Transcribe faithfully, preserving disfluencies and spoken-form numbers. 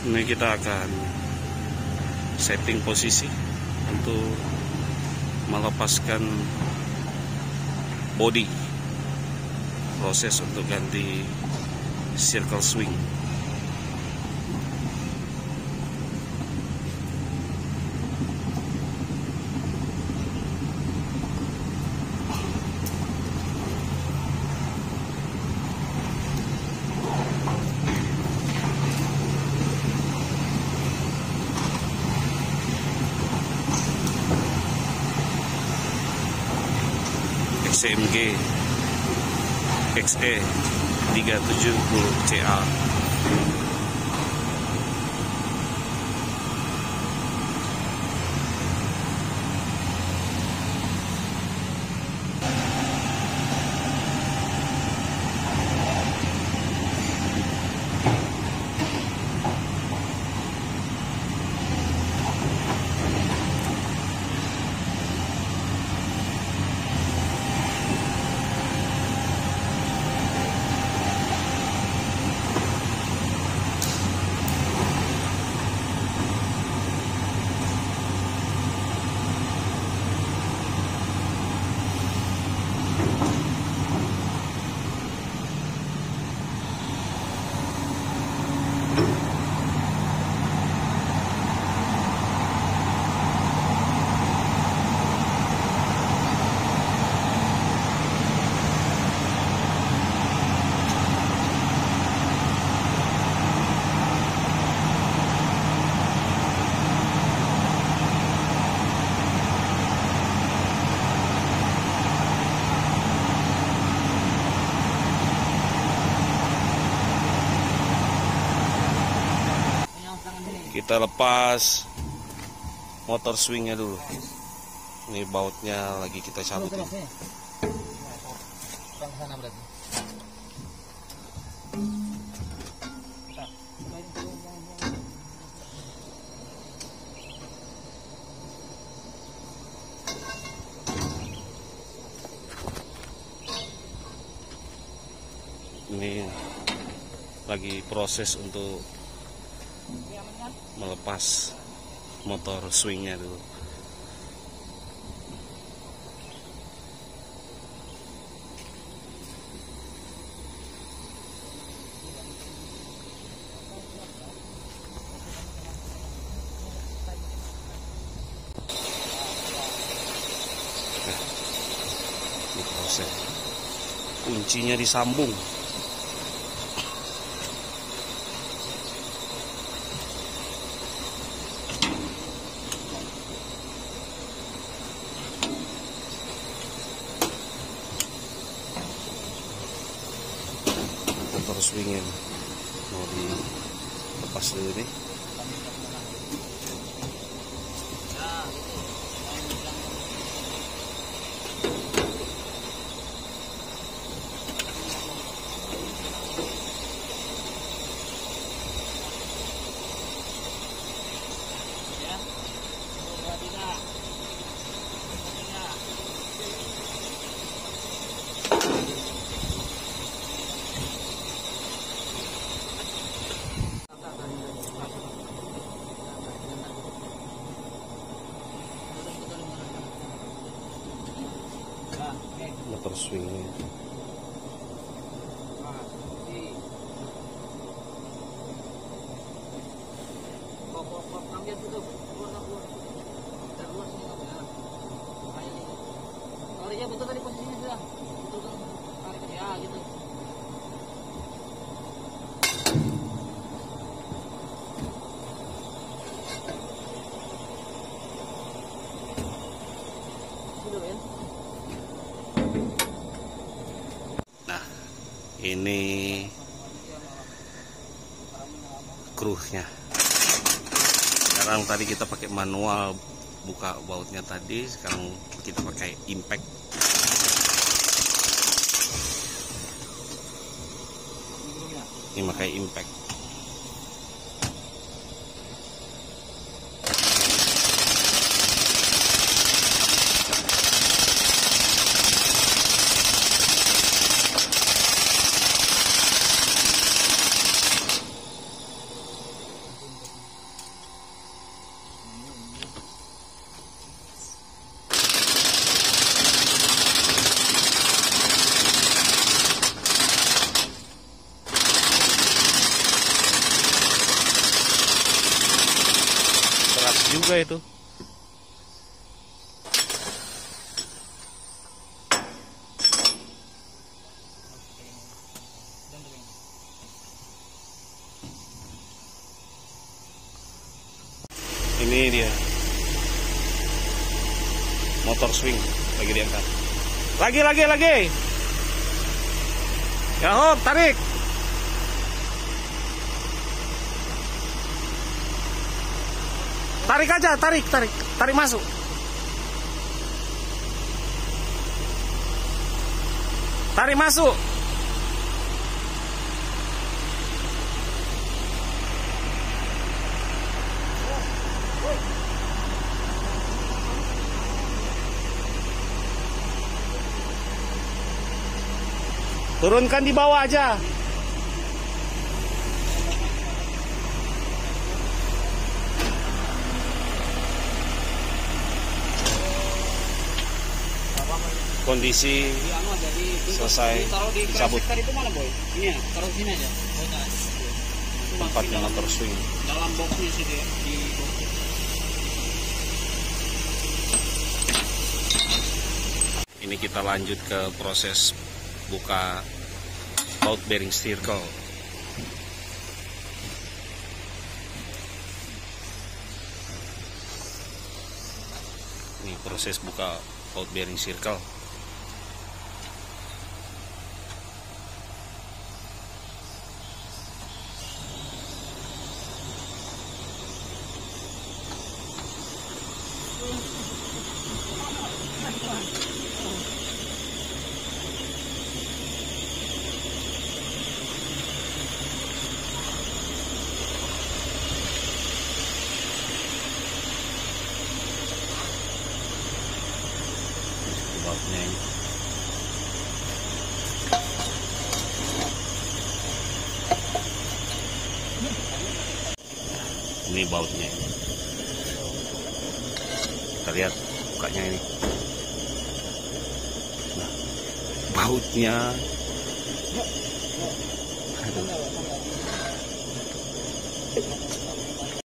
Ini kita akan setting posisi untuk melepaskan body, proses untuk ganti circle swing. X M G X E tiga tujuh nol C A. Kita lepas motor swingnya dulu. Ini bautnya lagi kita cabut. Ini lagi proses untuk melepas motor swingnya dulu. Nah, ini proses kuncinya disambung. Motor swingnya mau dilepas dulu nih. Motor swingnya. Ya betul tadi posisinya sudah. Betul kan? Tarik ke dia gitu. Nah, ini krunya. Sekarang tadi kita pakai manual buka bautnya tadi, sekarang kita pakai impact. Ini pakai impact. juga itu. Ini dia motor swing lagi diangkat. Lagi lagi lagi. Ya hop, tarik. Tarik aja, tarik, tarik, tarik masuk. Tarik masuk. Turunkan di bawah aja. Kondisi selesai dicabut. Itu mana boy? Ini ya, taruh sini aja. Tempatnya motor swing. Dalam boxnya sih dia di box. Ini kita lanjut ke proses buka baut bearing circle. Ini proses buka baut bearing circle. Bautnya ini. Ini bautnya. Kita lihat bukanya ini. Nah, bautnya. Aduh.